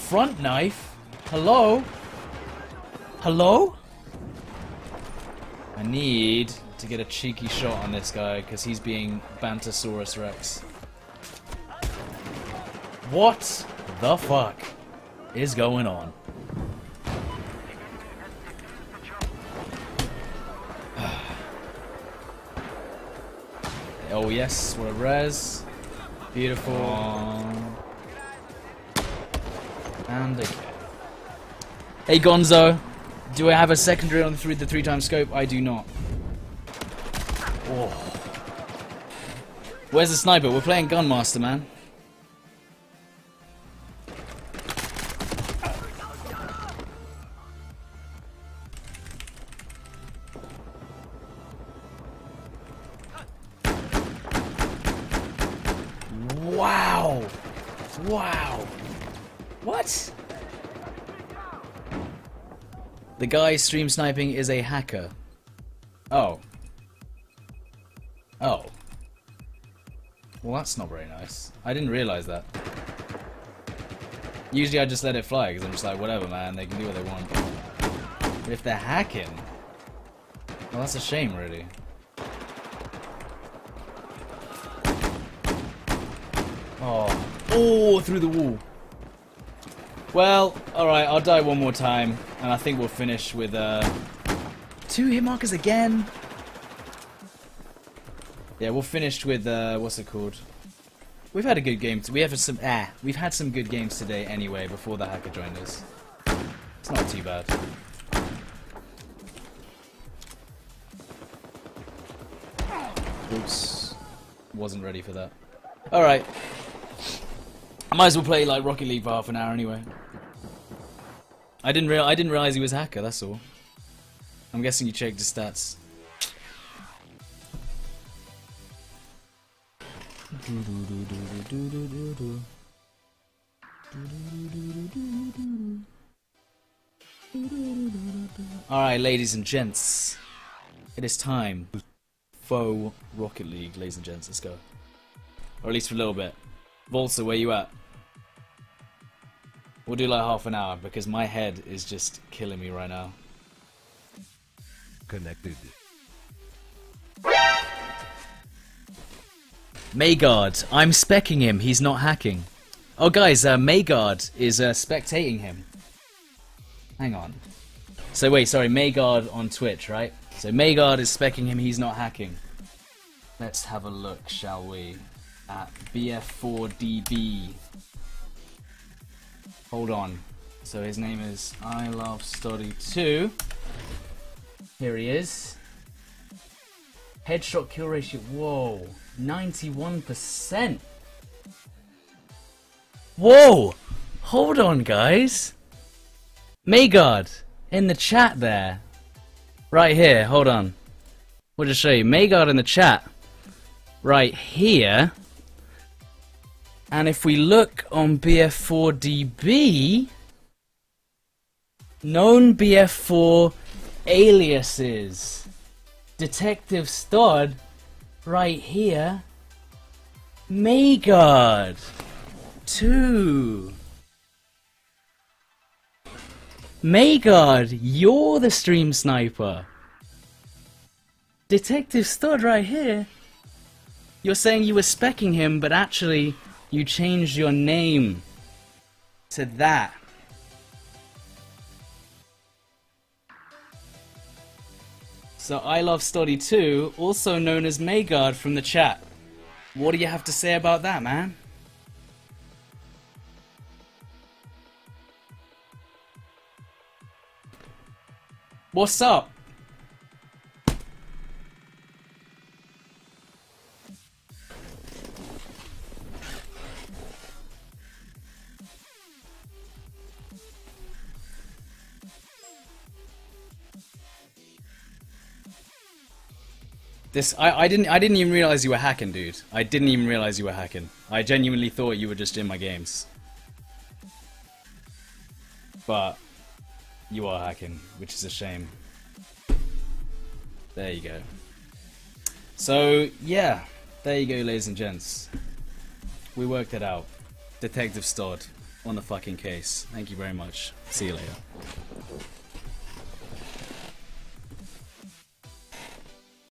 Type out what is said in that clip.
front knife? Hello? Hello? I need to get a cheeky shot on this guy because he's being Bantosaurus Rex. What the fuck is going on? Oh yes, what a res. Beautiful. And again. Hey Gonzo, do I have a secondary on the 3x scope? I do not. Oh. Where's the sniper? We're playing Gunmaster, man. Wow! Wow! What? The guy stream sniping is a hacker. Oh. Oh. Well, that's not very nice. I didn't realize that. Usually I just let it fly because I'm just like, whatever, man, they can do what they want. But if they're hacking, well, that's a shame, really. Oh. Oh, through the wall. Well, alright, I'll die one more time, and I think we'll finish with 2 hit markers again. Yeah, we'll finish with what's it called? We've had a good game. We've had some good games today anyway. Before the hacker joined us, it's not too bad. Oops, wasn't ready for that. All right, I might as well play like Rocket League for half an hour anyway. I didn't realize he was a hacker. That's all. I'm guessing you checked his stats. Alright, ladies and gents, it is time. Faux Rocket League, ladies and gents, let's go. Or at least for a little bit. Volsa, where you at? We'll do like half an hour because my head is just killing me right now. Connected. Maygard, I'm specking him, he's not hacking. Oh guys, Maygard is spectating him. Hang on. So wait, sorry, Maygard on Twitch, right? So Maygard is specking him, he's not hacking. Let's have a look, shall we? At BF4DB. Hold on. So his name is I Love Study 2. Here he is. Headshot kill ratio, whoa, 91%. Whoa, hold on guys. Maygard, in the chat there. Right here, hold on. We'll just show you. Maygard in the chat. Right here. And if we look on BF4DB, known BF4 aliases. Detective Stod, right here. Maygard 2. Maygard, you're the stream sniper. Detective Stod right here. You're saying you were specking him, but actually you changed your name to that. So I Love Study 2, also known as Maygard from the chat. What do you have to say about that, man? What's up? I didn't even realize you were hacking, dude. I didn't even realize you were hacking. I genuinely thought you were just in my games. But you are hacking, which is a shame. There you go. So yeah, there you go, ladies and gents. We worked it out. Detective Stod. on the fucking case. Thank you very much. See you later.